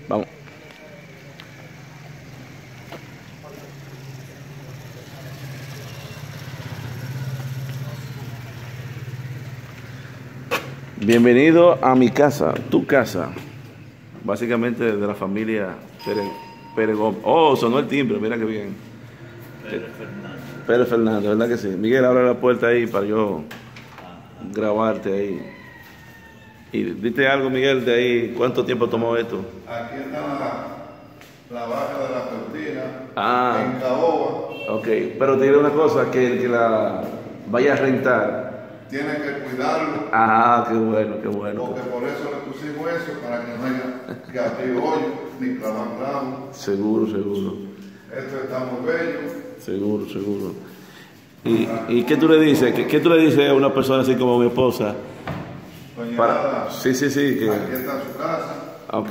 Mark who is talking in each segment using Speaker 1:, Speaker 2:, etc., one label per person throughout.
Speaker 1: Vamos. Bienvenido a mi casa, tu casa. Básicamente de la familia Pérez Gómez. Oh, sonó el timbre, mira qué bien. Pérez Fernández, ¿verdad que sí? Miguel, abre la puerta ahí para yo grabarte ahí. Y dite algo, Miguel, de ahí, ¿cuánto tiempo tomó esto?
Speaker 2: Aquí está la vaca de la
Speaker 1: Ah.
Speaker 2: cortina, en Caoba.
Speaker 1: Ok, pero te diré una cosa, que el que la vaya a rentar.
Speaker 2: Tiene que cuidarlo,
Speaker 1: Ah, qué bueno, qué bueno.
Speaker 2: porque por eso le pusimos eso, para que no haya que abrir hoyo ni clavar clavo.
Speaker 1: Seguro, seguro.
Speaker 2: Esto está muy bello.
Speaker 1: Seguro, seguro. ¿Y qué tú le dices? ¿Qué tú le dices a una persona así como mi esposa?
Speaker 2: Doña Ada,
Speaker 1: Sí, sí, sí. Que...
Speaker 2: aquí está su casa.
Speaker 1: Ok.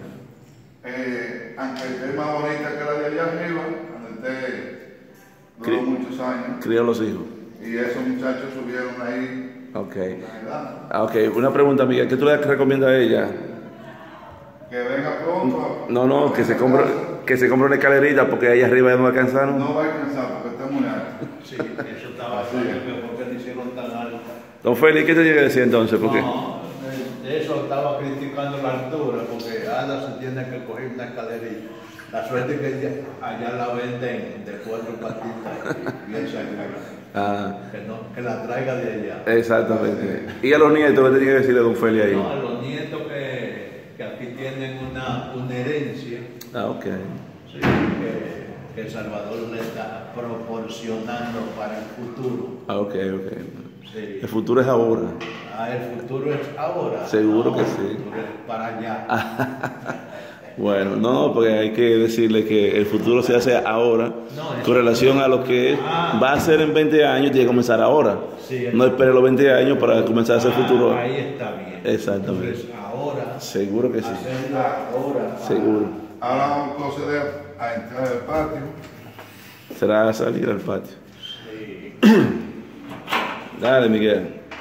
Speaker 2: Aunque esté más bonita que la de allá arriba, donde esté duró muchos años.
Speaker 1: Crió los hijos.
Speaker 2: Y esos muchachos subieron ahí.
Speaker 1: Ok.
Speaker 2: La
Speaker 1: Ok, una pregunta, Miguel. ¿Qué tú le recomiendas a ella?
Speaker 2: que venga pronto.
Speaker 1: No, que se compre una escalerita porque ahí arriba ya no alcanzaron.
Speaker 2: No va a alcanzar porque está muy alto.
Speaker 3: Sí, eso estaba así, porque le hicieron tan alto.
Speaker 1: Don Félix, ¿qué te llega a decir entonces? Porque...
Speaker 3: No, de eso estaba criticando la altura, porque Ada se tiene que coger una escalerita. La suerte es que allá la venden de 4 patitas y bien segura.
Speaker 1: Ah,
Speaker 3: Que la traiga de allá.
Speaker 1: exactamente. ¿Y a los nietos qué te tiene que decirle a Don Félix ahí?
Speaker 3: No, a los nietos que aquí tienen una herencia,
Speaker 1: Ah, ok.
Speaker 3: sí, que El Salvador le está proporcionando para el futuro.
Speaker 1: Ah, ok, ok.
Speaker 3: Sí.
Speaker 1: El futuro es ahora.
Speaker 3: Ah, el futuro es ahora.
Speaker 1: Seguro
Speaker 3: no,
Speaker 1: que sí.
Speaker 3: El futuro es para allá.
Speaker 1: Bueno, no, porque hay que decirle que el futuro se hace ahora con relación a lo que va a ser en 20 años, tiene que comenzar ahora.
Speaker 3: Sí,
Speaker 1: no espere los 20 años para comenzar a hacer futuro.
Speaker 3: Ahí está bien.
Speaker 1: Exactamente.
Speaker 3: Entonces, ahora,
Speaker 1: Seguro que sí.
Speaker 3: hacerlo ahora.
Speaker 1: Seguro.
Speaker 2: Ahora vamos a proceder a entrar al patio.
Speaker 1: Será salir al patio.
Speaker 3: Sí,
Speaker 1: Dale, Miguel.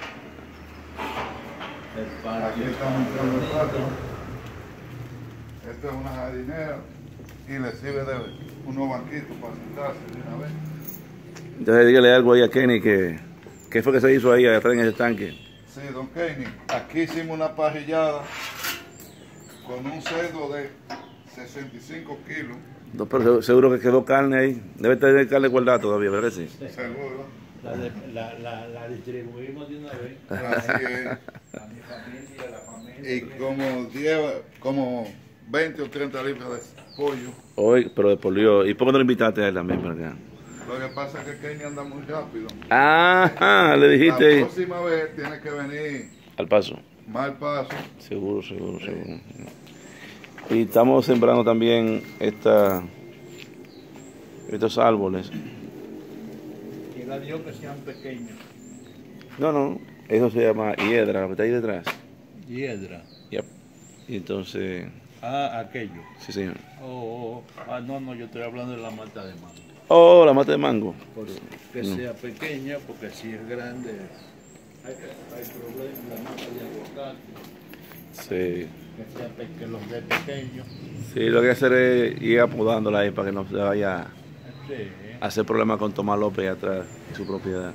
Speaker 3: el
Speaker 2: Aquí
Speaker 3: patio.
Speaker 2: estamos entrando al patio. Esto es una jardinera y le sirve de unos banquitos para sentarse de una vez.
Speaker 1: Entonces dígale algo ahí a Kenny que ¿qué fue que se hizo ahí atrás en ese tanque?
Speaker 2: Sí, don Kenny, aquí hicimos una parrillada con un cerdo de 65 kilos,
Speaker 1: No, pero seguro que quedó carne ahí. Debe tener carne guardada todavía, ¿verdad que sí?
Speaker 2: seguro.
Speaker 3: La distribuimos de una vez.
Speaker 2: Así es.
Speaker 3: A mi familia, a la familia.
Speaker 2: Y como 20 o 30 libras de pollo.
Speaker 1: Hoy, pero de por Dios. ¿Y por qué no lo invitaste a él también para acá?
Speaker 2: Lo que pasa es que Kenny anda muy rápido.
Speaker 1: Ajá, le dijiste
Speaker 2: La próxima vez tiene que venir
Speaker 1: al paso.
Speaker 2: más paso.
Speaker 1: Seguro, seguro, seguro. Y estamos sembrando también estos árboles.
Speaker 3: Y la dio que sean pequeños.
Speaker 1: No, eso se llama hiedra, lo que está ahí detrás.
Speaker 3: Hiedra.
Speaker 1: Yep. Y entonces,
Speaker 3: Ah, aquello.
Speaker 1: sí señor.
Speaker 3: No, yo estoy hablando de la mata de mango.
Speaker 1: Oh, la mata de mango.
Speaker 3: Que sea pequeña, porque si es grande hay problemas, la mata de aguacate,
Speaker 1: Sí.
Speaker 3: que los de pequeños.
Speaker 1: Sí, lo que hay que hacer es ir apodándola ahí para que no se vaya
Speaker 3: Sí.
Speaker 1: a hacer problemas con Tomás López atrás en su propiedad.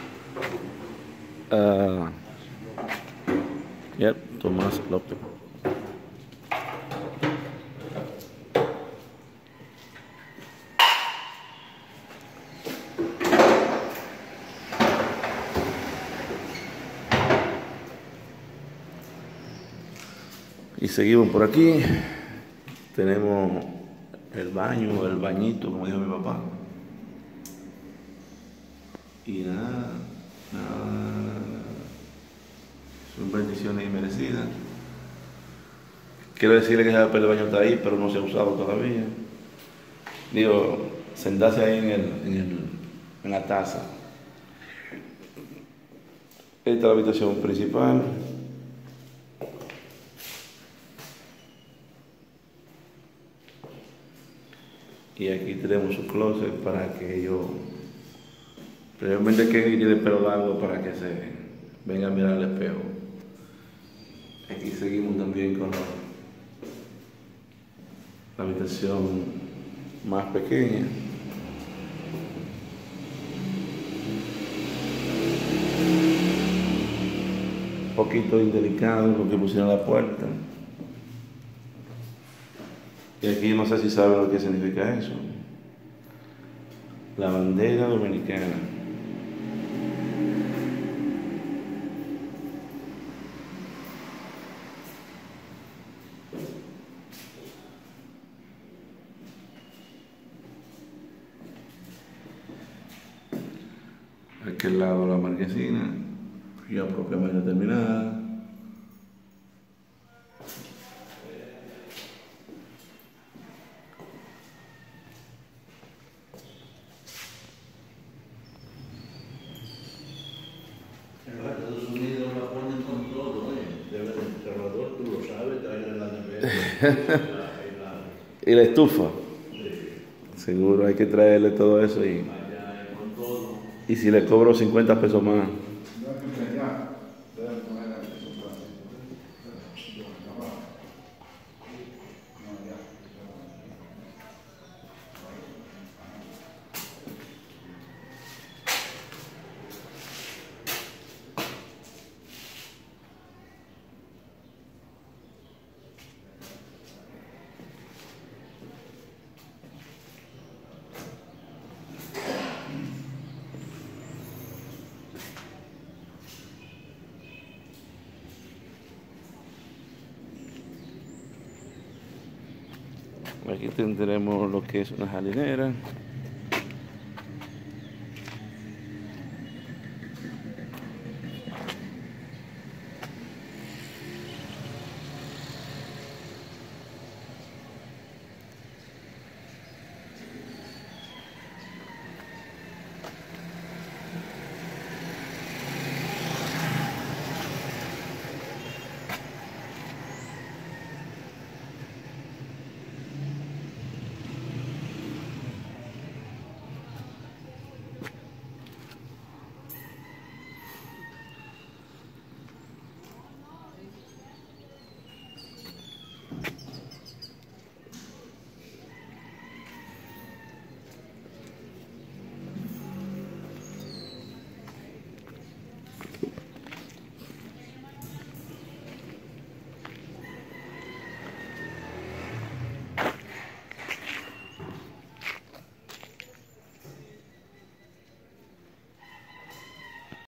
Speaker 1: Tomás López. Y seguimos por aquí. Tenemos el baño, el bañito, como dijo mi papá. Y nada. Son bendiciones inmerecidas. Quiero decirle que ese papel de baño está ahí, pero no se ha usado todavía. Digo, sentarse ahí en la taza. Esta es la habitación principal. Y aquí tenemos su closet para que ellos, realmente que tiene el pelo largo para que se venga a mirar al espejo. Aquí seguimos también con la habitación más pequeña. Un poquito indelicado lo que pusieron la puerta. Y aquí no sé si saben lo que significa eso. La bandera dominicana. Aquel lado la marquesina, ya propiamente terminada.
Speaker 3: En los Estados Unidos la ponen con todo, debe de Salvador, tú lo sabes, traerle la nevera
Speaker 1: Y la estufa.
Speaker 3: sí,
Speaker 1: Seguro hay que traerle todo eso y
Speaker 3: allá con todo.
Speaker 1: si le cobro 50 pesos más.
Speaker 2: No hay que engañar. Deben poner eso para no, ya.
Speaker 1: Aquí tendremos lo que es una jardinera.